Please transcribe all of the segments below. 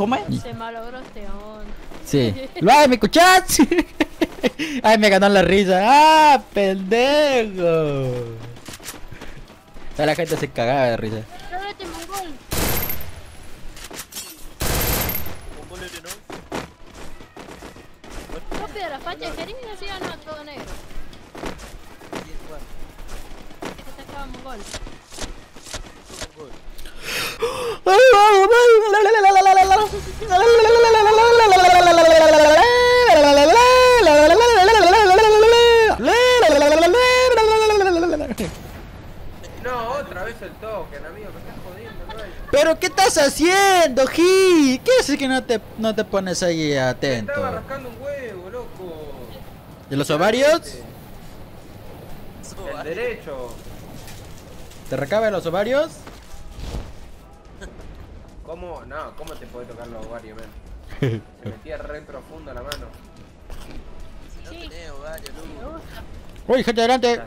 ¿Cómo es? Se malogró este on. Sí. ¡Ay, me escuchás! ¡Ay, me ganó la risa! ¡Ah, pendejo! O sea, la gente se cagaba de risa. ¡Lárate, mongol! Copia de la facha de jeringa, ¿sí o no? Todo negro. Este te acaba mongol. No, otra vez el token, amigo, me estás jodiendo, ¿no? ¿Pero qué estás haciendo, Gil? ¿Qué haces que no te pones ahí Me atento? estaba rascando un huevo, loco. ¿De los ovarios? El derecho. ¿Te recaba los ovarios? ¿Cómo? No, ¿cómo te puede tocar los ovarios, man? Se metía re profundo la mano. Si no tenés ovarios, Me Lugo. gusta. Uy, gente adelante.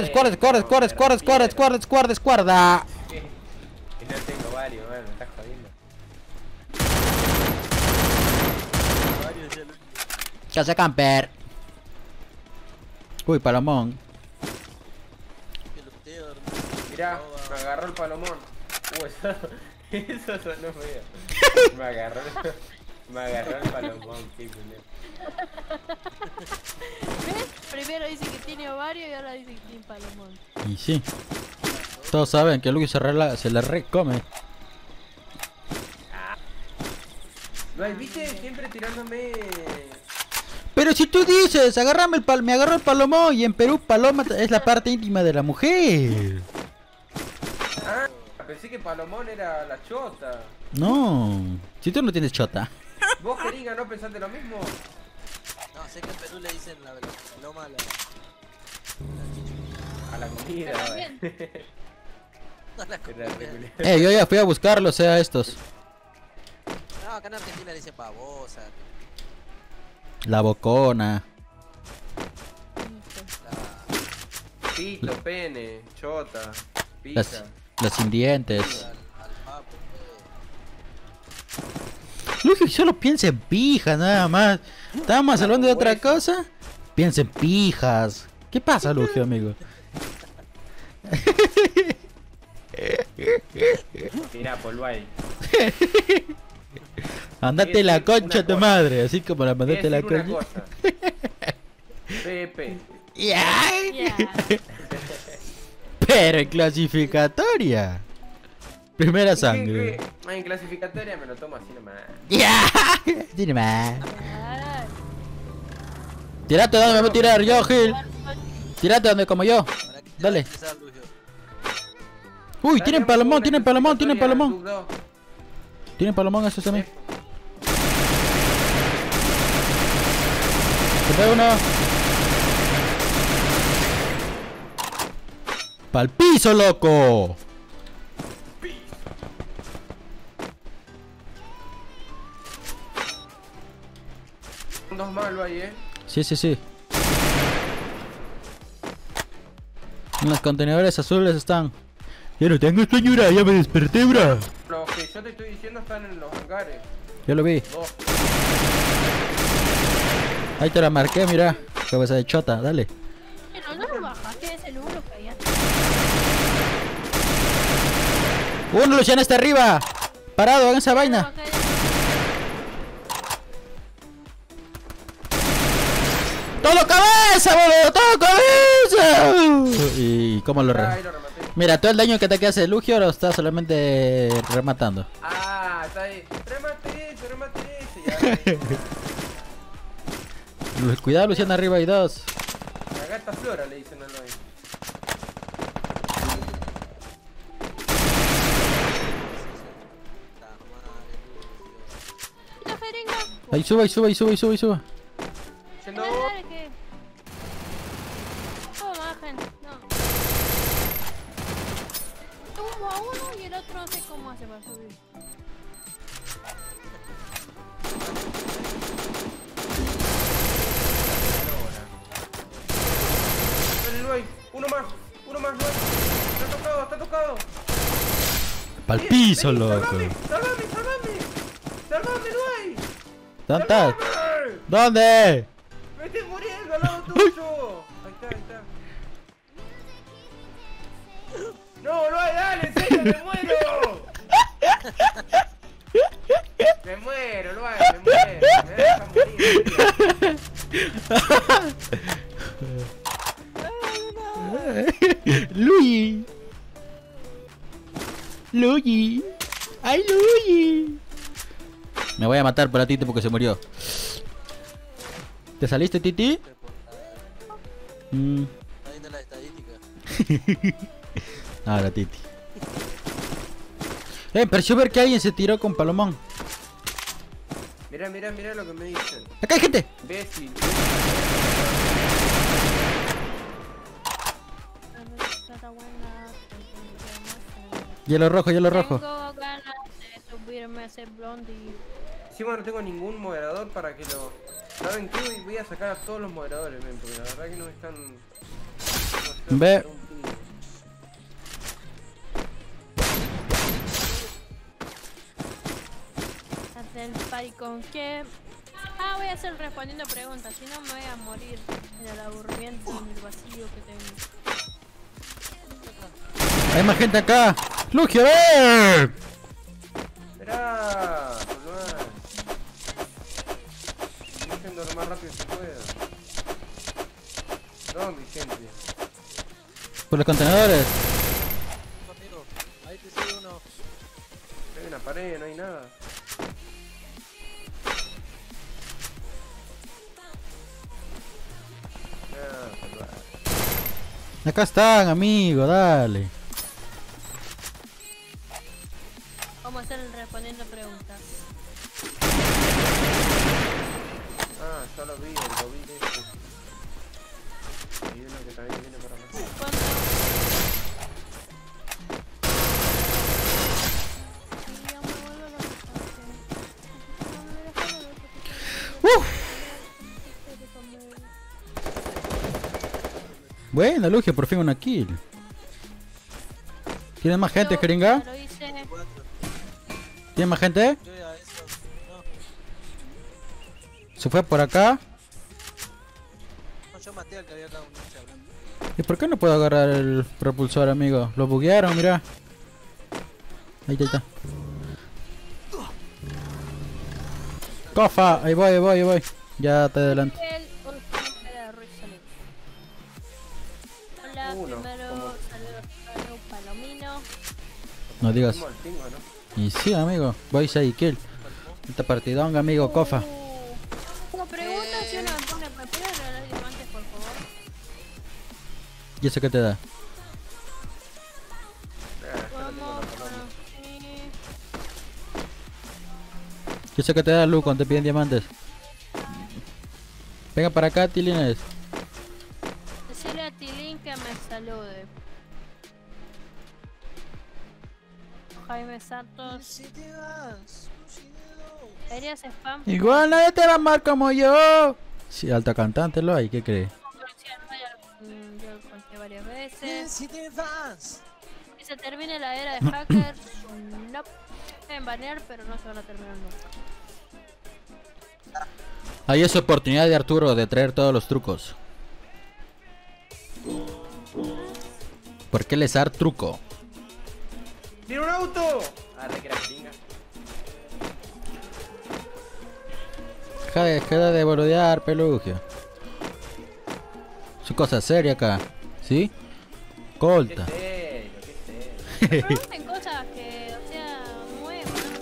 Escuarda. Que no tengo ovarios, man, me estás jodiendo. Ovarios ya, Lugo. Casa camper. Uy, palomón. Que luteo, hermano. Mirá, me agarró el palomón. Eso sonó feo. Me agarró el palomón, qué culero. ¿Ves? Primero dice que tiene ovario y ahora dice que tiene palomón. Y sí. Todos saben que Luis se la recome. No, ¿viste? Siempre tirándome. Pero si tú dices, me agarró el palomón, y en Perú paloma es la parte íntima de la mujer. Ah, pensé que palomón era la chota. No, si tú no tienes chota. ¿Vos, jeringa, no pensaste lo mismo? No, sé que en Perú le dicen la paloma a la A la comida, Pero güey. a la Era re culero. Yo ya fui a buscarlos, a estos. No, acá en Argentina le dicen babosa. La bocona. Pito, pene, chota, Las, pizza. las sin dientes. Al papo. Luis solo piensa en pijas, nada más. Estábamos hablando de otra cosa. Piensa en pijas. ¿Qué pasa, Luis, amigo? Mirá, polvo ahí. Andate la concha a tu madre, así como la mandaste la Una concha. cosa. Pepe. Ya. Ya. Pero en clasificatoria. Primera sangre. En clasificatoria me lo tomo así nomás. Ya. Tiene más. Ay. Tirate donde me voy a tirar yo, Gil. Tirate donde como yo. Para que te Dale. vaya a empezar, Lugo. Uy, tienen palomón, tienen palomón, tienen palomón. Clasificatoria, Tienen palomón esos también. Te pego uno. ¡Pal piso, loco! Dos malos ahí, Sí, sí, sí. En los contenedores azules están. Ya no tengo señora, ya me desperté, bro. Los que yo te estoy diciendo están en los hangares. Yo lo vi. Dos. Ahí te la marqué, mira. Cabeza de chota, dale. Pero no lo bajaste ese número que había. Uno, Luciano, está arriba. Parado en esa vaina. ¡Todo cabeza, boludo! ¡Todo cabeza! ¿Y cómo lo Ahí lo rematé. Mira, todo el daño que te hace Lugio lo está solamente rematando. Ah, está ahí. Remate ese, ya. Cuidado, Luciano, arriba hay dos. La gata Flora le dicen al hoy. La jeringa. Ahí sube, ahí sube, ahí sube, ahí sube, ahí sube. Yendo. Dale, que. ¿Cómo bajan? No. Tumbo a uno y el otro no sé cómo hace para subir. Dale, Luey. Uno más, Luey. Está tocado. Pa'l piso, Vení, loco. Salvame. ¡Salvame, no hay! ¿Dónde estás? ¡Salvame! ¿Dónde? ¡Me estoy muriendo al lado tuyo! Ahí está, ahí está. ¡No, no hay! ¡Dale, en serio, me muero! Me muero, lo hago, me muero. Me deja morir. Luigi. Luigi. ¡Ay, Luigi! Me voy a matar por la Titi porque se murió. ¿Te saliste, Titi? Está viendo la estadística. Ah, la Titi. Pareció ver que alguien se tiró con Palomón. Mirá, mirá, mirá lo que me dicen. ¡Acá hay gente! Imbécil. Hielo rojo, hielo rojo. Tengo ganas de subirme a ese blondie. Encima no tengo ningún moderador para que lo... ¿Saben qué? Voy a sacar a todos los moderadores, men, porque la verdad que no me están... Ve. Hacer el party con qué. Ah, voy a hacer respondiendo preguntas, si no me voy a morir en el aburrimiento y en el vacío que tengo. Hay más gente acá. ¡Lugio, ven! Esperá, boludo. Intento lo más rápido que pueda. ¿Dónde, gente? Por los contenedores. Amigo, ahí te sigue uno. Hay una pared, no hay nada. Ah, boludo. Acá están, amigo, dale. Vamos a hacer el respondiendo preguntas. Ah, ya lo vi, el COVID este. Y uno que también viene por acá. ¿Cuándo? Y yo me vuelvo loca. ¡Uf! Bueno, Lugio, por fin una kill. ¿Tienes más gente, jeringa? Lo hice. 4. ¿Tienes más gente? Yo ya eso. No, ¿Se fue por acá? no, yo maté al que había acá un ninja blanco. ¿Y por qué no puedo agarrar el propulsor, amigo? Lo buguearon, mira. Ahí está, ahí está. Cofa, ahí voy, ahí voy, ahí voy. Ya te adelanto. Hola, Uno, primero como- saludos a un palomino. No digas. Como el pingo, ¿no? Y sí, amigo. Voy 6 kill. Esta partidonga, amigo, Cofa. Tengo preguntas si uno me pone papel o regalar diamantes, por favor. ¿Y eso qué te da? Vamos aquí. ¿Y eso qué te da, Lu, cuando te piden diamantes? Venga para acá, Tilines. Decirle a Tilín que me salude. Jaime Santos. Si te vas, ¿Harías spam? Igual nadie te va a amar como yo. Sí, alta cantante lo hay, ¿qué crees? Yo lo conté varias veces. si te vas. Que se termine la era de hackers. No. Pueden banear, pero no se van a terminar nunca. Ahí es oportunidad de Arturo de traer todos los trucos. ¿Por qué les dar truco? ¡Tiene un auto! Ah, te quedas gringa. Deja de boludear, pelugio. Es cosa seria acá, ¿sí? ¡Qué Colta. serio, qué serio! Pregunten cosas que, o sea, nuevas, ¿no?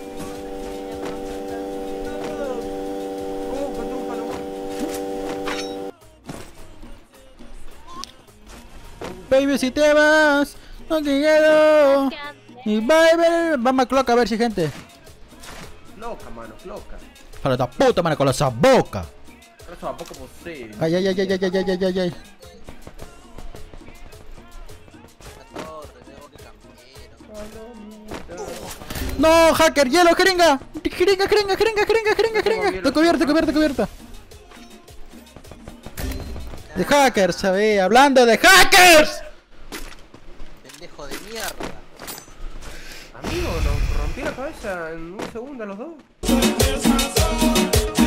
¿Cómo encontré un palomón? Baby, si te vas, no te quedo. Y baby, vamos a clock a ver si hay gente. Loca, mano, loca. Para la puta, mano, con esa boca. Eso a poco posible. Ay, ay, ay, ay, ay, ay, ay, ay, ay. La torre, tengo que cambiar. No, hacker, hielo, jeringa. Jeringa, jeringa, jeringa, jeringa, jeringa, jeringa. Estoy cubierto, cubierto, cubierto. De hackers, ¿sabes? Hablando de hackers. Pendejo de mierda. Amigo, nos rompí la cabeza en un segundo a los dos. is my soul.